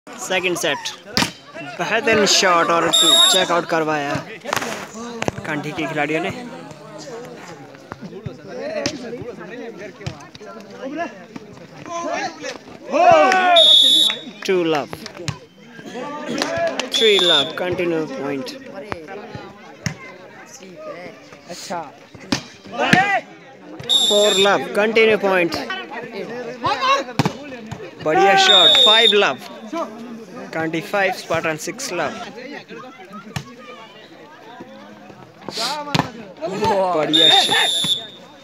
Second set बेहतरीन shot और checkout करवाया कांठी के खिलाड़ियों ने। Two love 3 love continue point. अच्छा 4 लव कंटिन्यू पॉइंट। बढ़िया shot 5 love Kanthi 5 Spartan 6 love. बढ़िया शॉट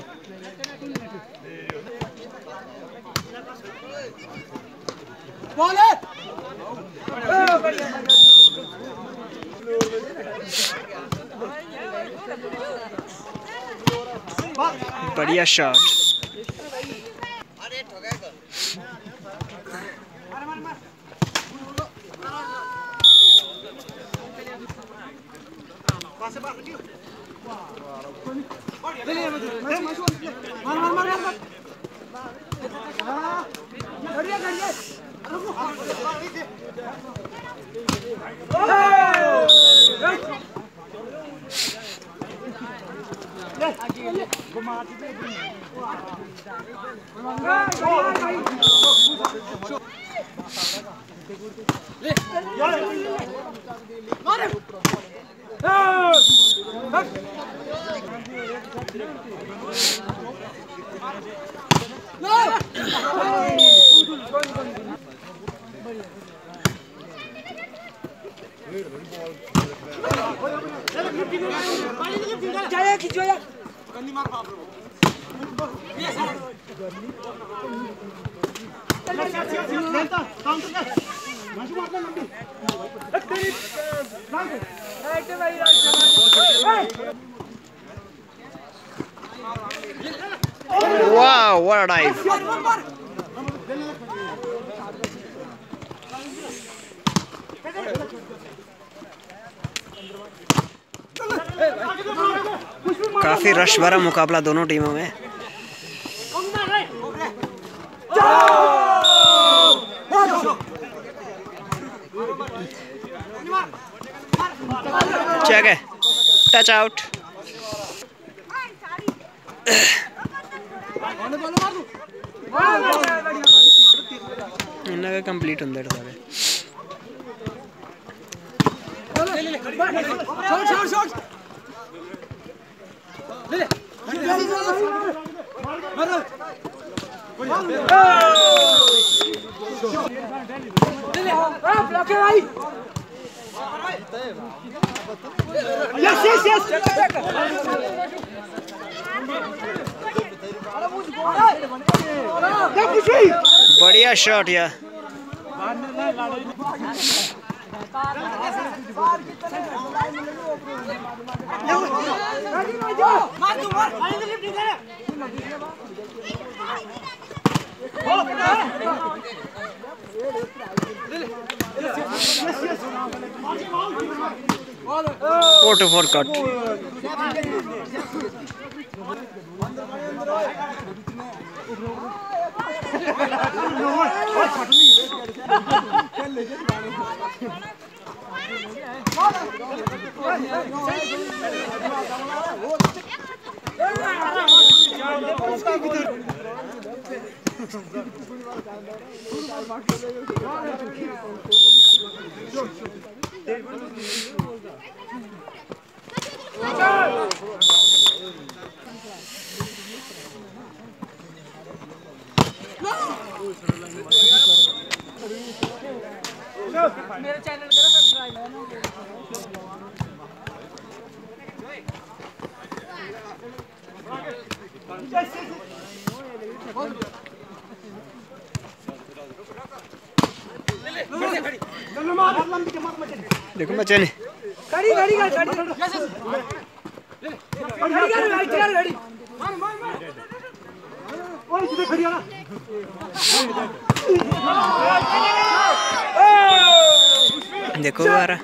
बढ़िया shot. Wow, what a dive. काफी रश भरा मुकाबला दोनों टीमों में। चेक है टच आउट। इनका कंप्लीट होंगे सारे। बढ़िया शॉट यार। Four to 4 cut. मेरे चैनल करो सब्सक्राइब। देखो बच्चे ने गाड़ी गाड़ी गाड़ी गाड़ी देखो यार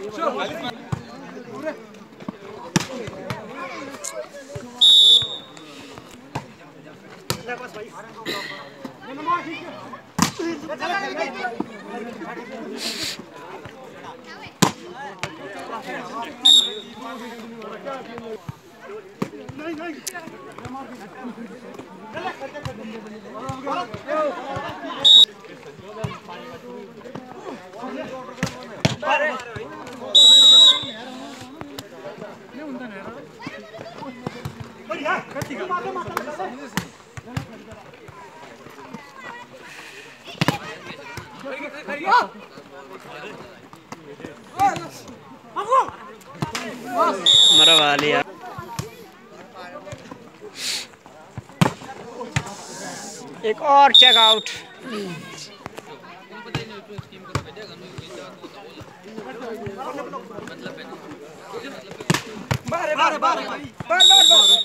मरवा लिया। एक और चेक आउट। बार बार बार बार बार